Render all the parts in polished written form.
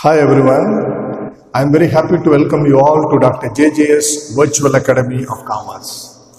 Hi everyone, I am very happy to welcome you all to Dr. JJS Virtual Academy of Commerce.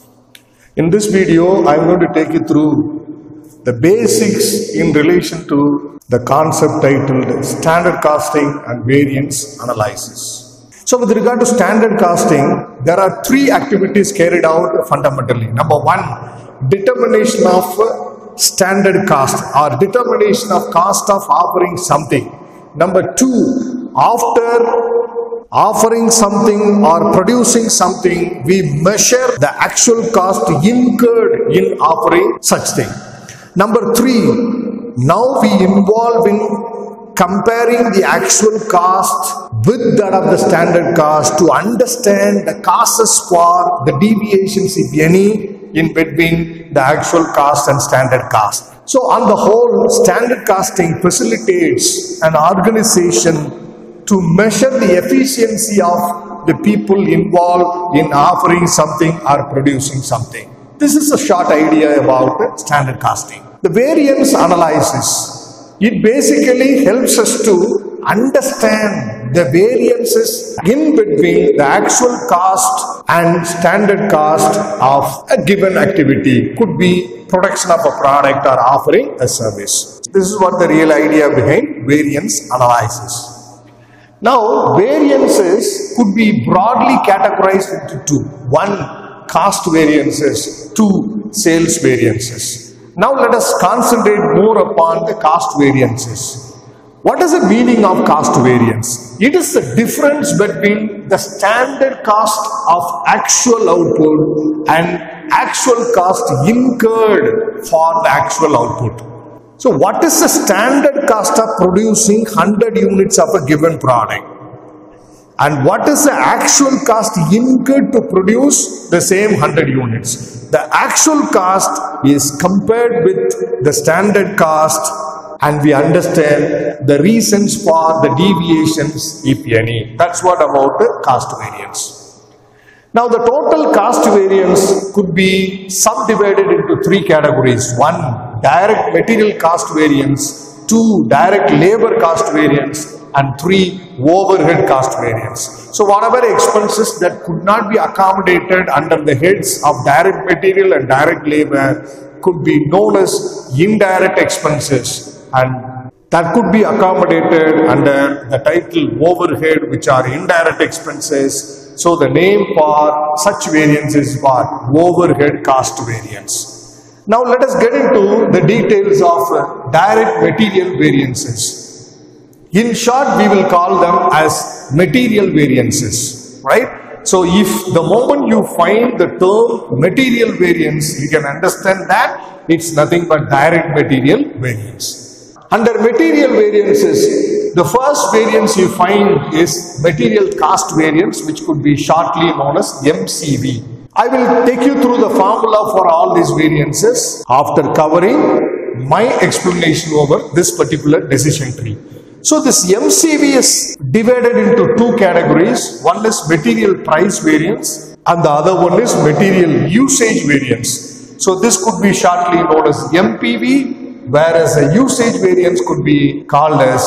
In this video, I am going to take you through the basics in relation to the concept titled Standard Costing and Variance Analysis. So with regard to standard costing, there are three activities carried out fundamentally. Number one, determination of standard cost or determination of cost of offering something. Number two, after offering something or producing something, we measure the actual cost incurred in offering such thing. Number three, now we involve in comparing the actual cost with that of the standard cost to understand the causes for the deviations, if any, in between the actual cost and standard cost. So on the whole, standard costing facilitates an organization to measure the efficiency of the people involved in offering something or producing something. This is a short idea about standard costing. The variance analysis, it basically helps us to understand the variances in between the actual cost and standard cost of a given activity. Could be production of a product or offering a service. This is what the real idea behind variance analysis. Now, variances could be broadly categorized into two. One, cost variances. Two, sales variances. Now, let us concentrate more upon the cost variances. What is the meaning of cost variance? It is the difference between the standard cost of actual output and actual cost incurred for the actual output. So what is the standard cost of producing 100 units of a given product? And what is the actual cost incurred to produce the same 100 units? The actual cost is compared with the standard cost, and we understand the reasons for the deviations, if any. That's what about the cost variance. Now, the total cost variance could be subdivided into three categories. One, direct material cost variance. Two, direct labor cost variance. And three, overhead cost variance. So, whatever expenses that could not be accommodated under the heads of direct material and direct labor could be known as indirect expenses, and that could be accommodated under the title overhead, which are indirect expenses. So the name for such variance is what? Overhead cost variance. Now let us get into the details of direct material variances. In short, we will call them as material variances, right? So if the moment you find the term material variance, you can understand that it's nothing but direct material variance. Under material variances, the first variance you find is material cost variance, which could be shortly known as MCV. I will take you through the formula for all these variances after covering my explanation over this particular decision tree. So this MCV is divided into two categories. One is material price variance and the other one is material usage variance. So this could be shortly known as MPV, whereas the usage variance could be called as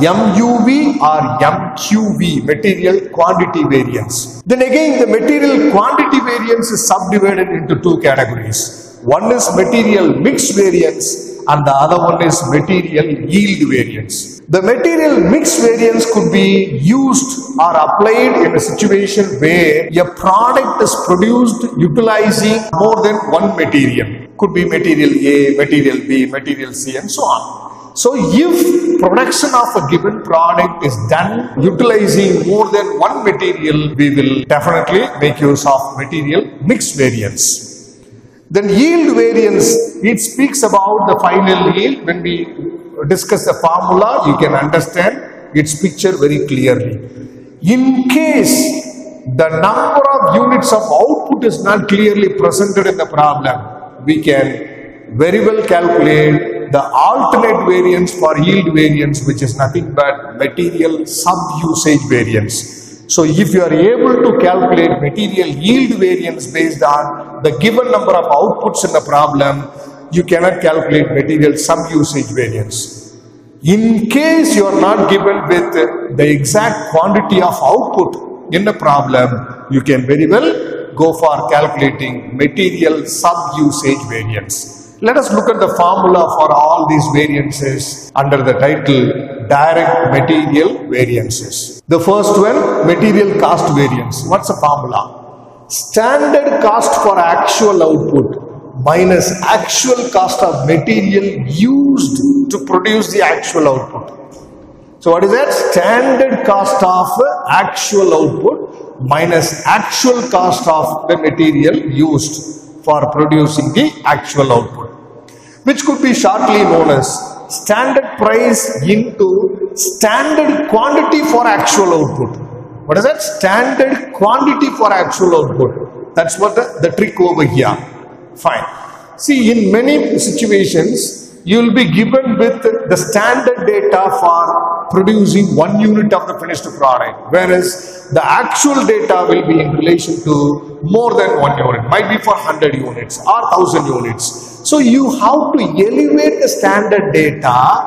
MUV or MQV, material quantity variance. Then again, the material quantity variance is subdivided into two categories. One is material mix variance and the other one is material yield variance. The material mix variance could be used or applied in a situation where a product is produced utilizing more than one material. Could be material A, material B, material C, and so on. So if production of a given product is done utilizing more than one material, we will definitely make use of material mix variance. Then yield variance, it speaks about the final yield. When we discuss the formula, you can understand its picture very clearly. In case the number of units of output is not clearly presented in the problem, we can very well calculate the alternate variance for yield variance, which is nothing but material sub-usage variance. So if you are able to calculate material yield variance based on the given number of outputs in the problem, you cannot calculate material sub-usage variance. In case you are not given with the exact quantity of output in a problem, you can very well go for calculating material sub-usage variance. Let us look at the formula for all these variances under the title direct material variances. The first one, material cost variance. What's the formula? Standard cost for actual output minus actual cost of material used to produce the actual output. So what is that? Standard cost of actual output minus actual cost of the material used for producing the actual output, which could be shortly known as standard price into standard quantity for actual output. What is that? Standard quantity for actual output. That's what the trick over here. Fine. See, in many situations, you will be given with the standard data for producing 1 unit of the finished product, whereas the actual data will be in relation to more than 1 unit, might be for 100 units or 1000 units. So you have to elevate the standard data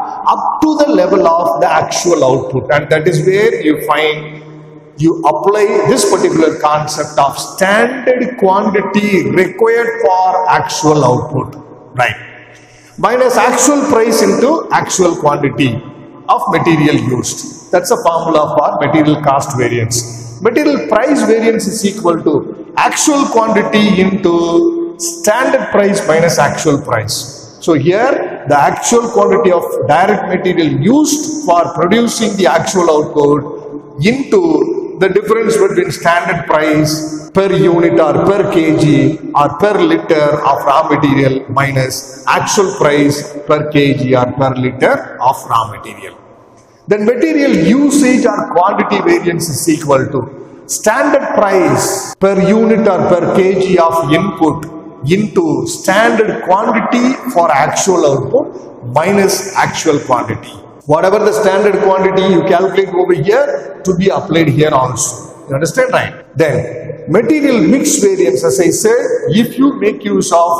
up to the level of the actual output, and that is where you find you apply this particular concept of standard quantity required for actual output, right? Minus actual price into actual quantity of material used. That's a formula for material cost variance. Material price variance is equal to actual quantity into standard price minus actual price. So here the actual quantity of direct material used for producing the actual output into the difference between standard price per unit or per kg or per liter of raw material minus actual price per kg or per liter of raw material. Then material usage or quantity variance is equal to standard price per unit or per kg of input into standard quantity for actual output minus actual quantity. Whatever the standard quantity you calculate over here to be applied here also. You understand, right? Then material mix variance, as I said, if you make use of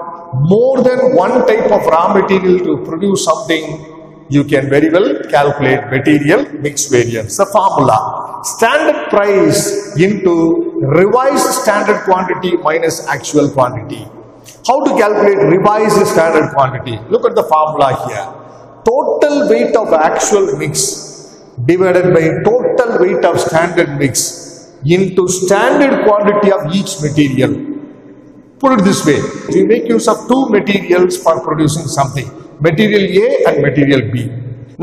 more than one type of raw material to produce something, you can very well calculate material mix variance. The formula: standard price into revised standard quantity minus actual quantity. How to calculate revised standard quantity? Look at the formula here. Total weight of actual mix divided by total weight of standard mix into standard quantity of each material. Put it this way, we make use of two materials for producing something, material A and material B.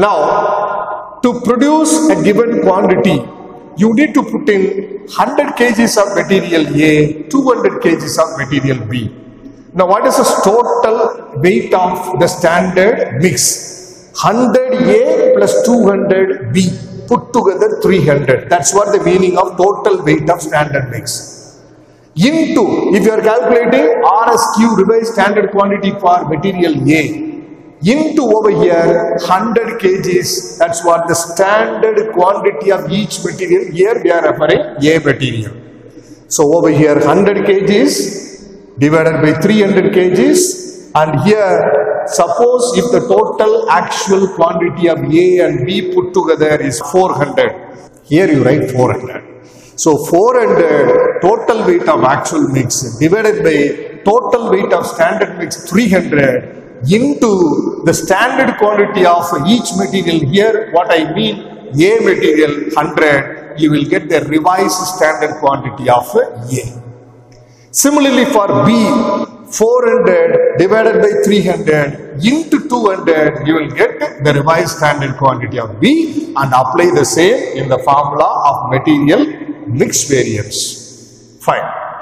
Now, to produce a given quantity, you need to put in 100 kgs of material A, 200 kgs of material B. Now, what is the total weight of the standard mix? 100A plus 200B put together 300. That's what the meaning of total weight of standard mix. Into, if you are calculating RSQ, revised standard quantity for material A, into over here 100 kgs, that's what the standard quantity of each material. Here we are referring A material. So over here 100 kgs divided by 300 kgs, and here suppose if the total actual quantity of A and B put together is 400, here you write 400. So 400 total weight of actual mix divided by total weight of standard mix 300 into the standard quantity of each material. Here what I mean, A material 100, you will get the revised standard quantity of A. Similarly for B, 400 divided by 300 into 200, you will get the revised standard quantity of B, and apply the same in the formula of material mix variance. Fine.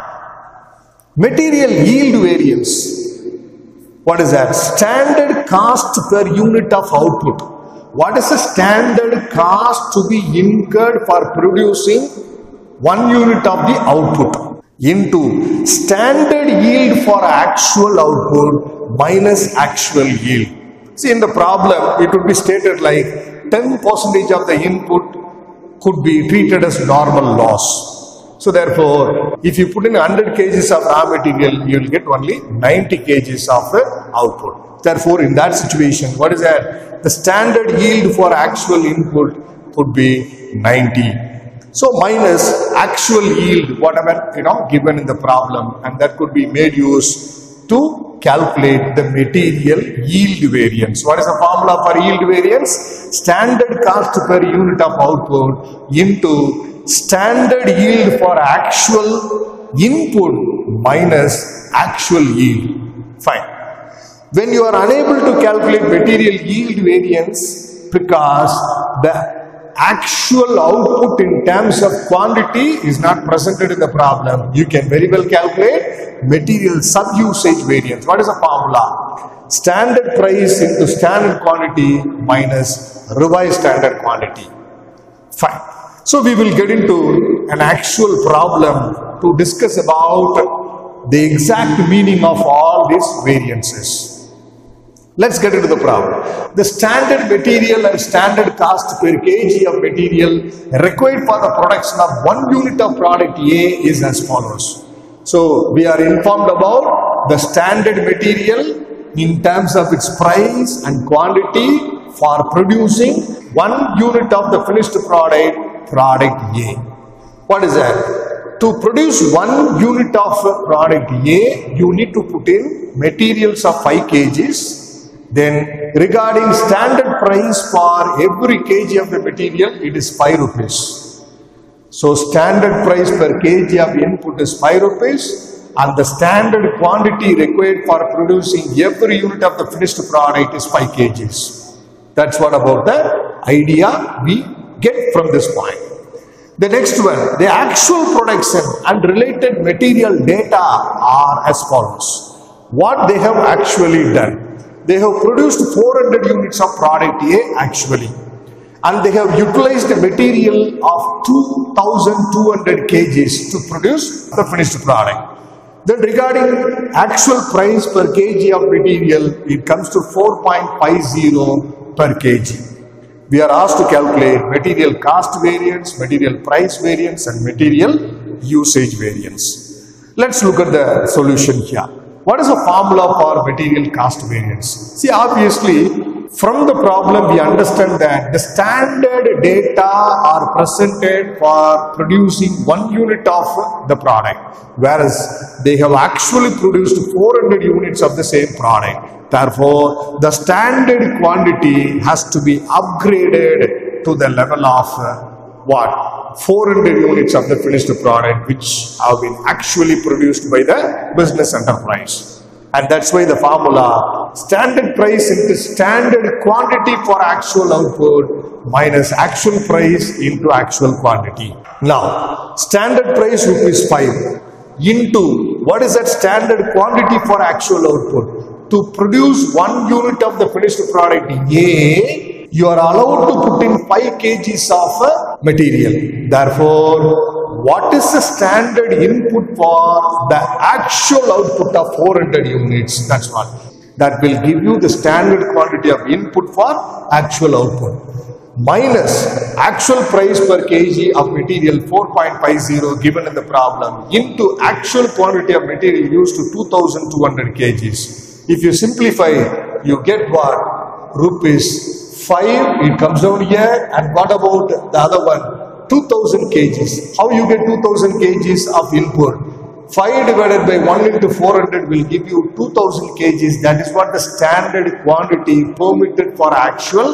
Material yield variance. What is that? Standard cost per unit of output. What is the standard cost to be incurred for producing 1 unit of the output? Into standard yield for actual output minus actual yield. See, in the problem it would be stated like 10% of the input could be treated as normal loss. So therefore, if you put in 100 kgs of raw material, you will get only 90 kgs of output. Therefore, in that situation, what is that? The standard yield for actual input would be 90. So minus actual yield, whatever given in the problem, and that could be made use to calculate the material yield variance. What is the formula for yield variance? Standard cost per unit of output into standard yield for actual input minus actual yield. Fine. When you are unable to calculate material yield variance because the actual output in terms of quantity is not presented in the problem, you can very well calculate material sub-usage variance. What is the formula? Standard price into standard quantity minus revised standard quantity. Fine. So we will get into an actual problem to discuss about the exact meaning of all these variances. Let's get into the problem. The standard material and standard cost per kg of material required for the production of 1 unit of product A is as follows. So we are informed about the standard material in terms of its price and quantity for producing 1 unit of the finished product A. What is that? To produce 1 unit of product A, you need to put in materials of 5 kgs. Then regarding standard price for every kg of the material, it is 5 rupees. So standard price per kg of input is 5 rupees and the standard quantity required for producing every unit of the finished product is 5 kgs. That's what about the idea we get from this point. The next one, the actual production and related material data are as follows. What they have actually done. They have produced 400 units of product A actually, and they have utilized a material of 2,200 kgs to produce the finished product. Then regarding actual price per kg of material, it comes to 4.50 per kg. We are asked to calculate material cost variance, material price variance and material usage variance. Let's look at the solution here. What is the formula for material cost variance? See, obviously, from the problem we understand that the standard data are presented for producing 1 unit of the product, whereas they have actually produced 400 units of the same product. Therefore, the standard quantity has to be upgraded to the level of what? 400 units of the finished product which have been actually produced by the business enterprise. And that's why the formula standard price into standard quantity for actual output minus actual price into actual quantity. Now, standard price rupees 5 into what is that standard quantity for actual output? To produce 1 unit of the finished product A, you are allowed to put in 5 kgs of material. Therefore, what is the standard input for the actual output of 400 units? That's what. That will give you the standard quantity of input for actual output. Minus actual price per kg of material 4.50 given in the problem into actual quantity of material used to 2,200 kgs. If you simplify, you get what? Rupees 5, it comes down here, and what about the other one? 2000 kgs. How you get 2000 kgs of input? 5 divided by 1 into 400 will give you 2000 kgs. That is what the standard quantity permitted for actual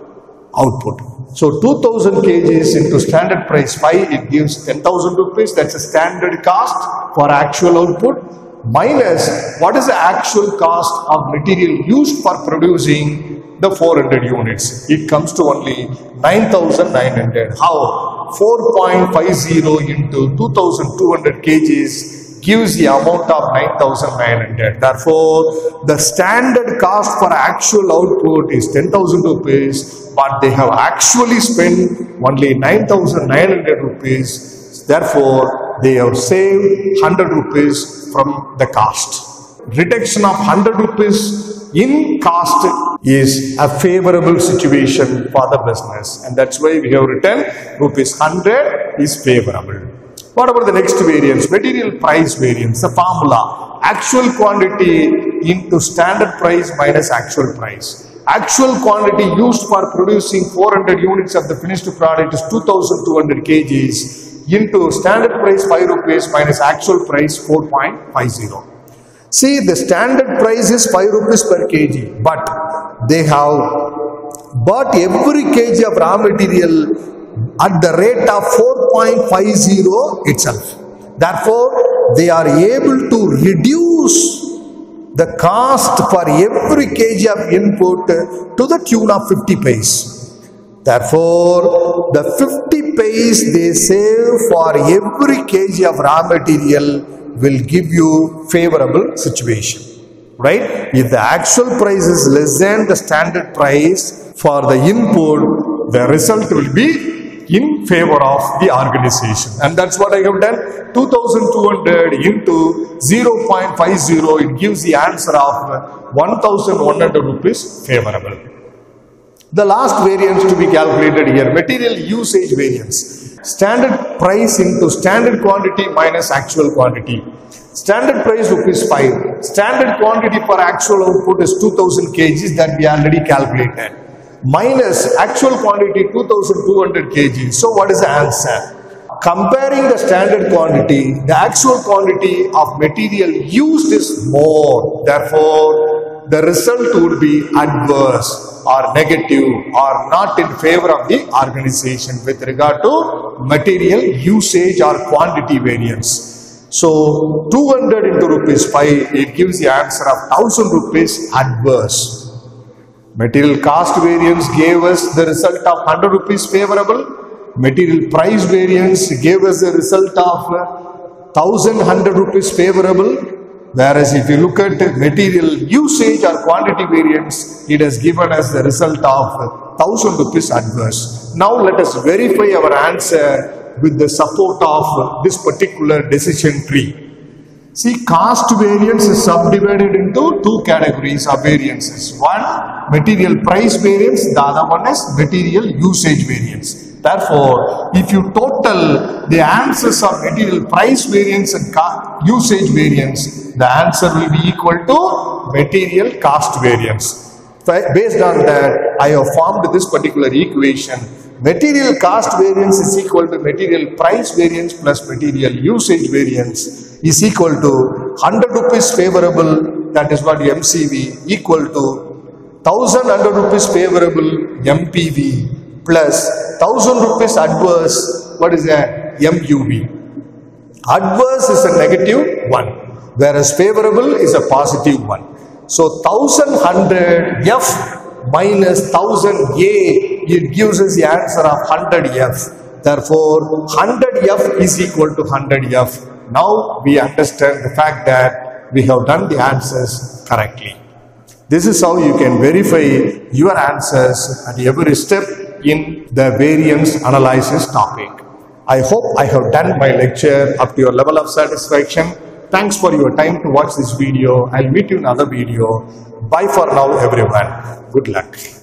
output. So 2000 kgs into standard price 5, it gives 10,000 rupees. That's a standard cost for actual output. Minus what is the actual cost of material used for producing the 400 units. It comes to only 9,900. How? 4.50 into 2,200 kgs gives the amount of 9,900. Therefore, the standard cost for actual output is 10,000 rupees, but they have actually spent only 9,900 rupees. Therefore, they have saved 100 rupees from the cost. Reduction of 100 rupees in cost is a favorable situation for the business, and that's why we have written rupees 100 is favorable. What about the next variance? Material price variance. The formula: actual quantity into standard price minus actual price. Actual quantity used for producing 400 units of the finished product is 2200 kgs into standard price 5 rupees minus actual price 4.50. See, the standard price is 5 rupees per kg, but they have bought every kg of raw material at the rate of 4.50 itself. Therefore, they are able to reduce the cost for every kg of input to the tune of 50 paise. Therefore, the 50 paise they save for every kg of raw material will give you favorable situation. Right? If the actual price is less than the standard price for the input, the result will be in favor of the organization, and that's what I have done. 2200 into 0.50, it gives the answer of 1100 rupees favorable. The last variance to be calculated here, material usage variance. Standard price into standard quantity minus actual quantity. Standard price rupees 5. Standard quantity for actual output is 2000 kgs that we already calculated. Minus actual quantity 2200 kg. So what is the answer? Comparing the standard quantity, the actual quantity of material used is more. Therefore, the result would be adverse or negative or not in favor of the organization with regard to material usage or quantity variance. So 200 into rupees 5, it gives the answer of 1000 rupees adverse. Material cost variance gave us the result of 100 rupees favorable. Material price variance gave us the result of 1100 rupees favorable. Whereas if you look at material usage or quantity variance, it has given us the result of 1000 rupees adverse. Now let us verify our answer with the support of this particular decision tree. See, cost variance is subdivided into two categories of variances. One, material price variance, the other one is material usage variance. Therefore, if you total the answers of material price variance and usage variance, the answer will be equal to material cost variance. Based on that, I have formed this particular equation. Material cost variance is equal to material price variance plus material usage variance is equal to 100 rupees favorable, that is what MCV, equal to 1100 rupees favorable MPV plus 1000 rupees adverse, what is that? MUV. Adverse is a negative 1, whereas favorable is a positive 1. So 1100 F minus 1000 A, it gives us the answer of 100 F. Therefore, 100 F is equal to 100 F. Now we understand the fact that we have done the answers correctly. This is how you can verify your answers at every step in the variance analysis topic. I hope I have done my lecture up to your level of satisfaction. Thanks for your time to watch this video. I'll meet you in another video. Bye for now, everyone. Good luck.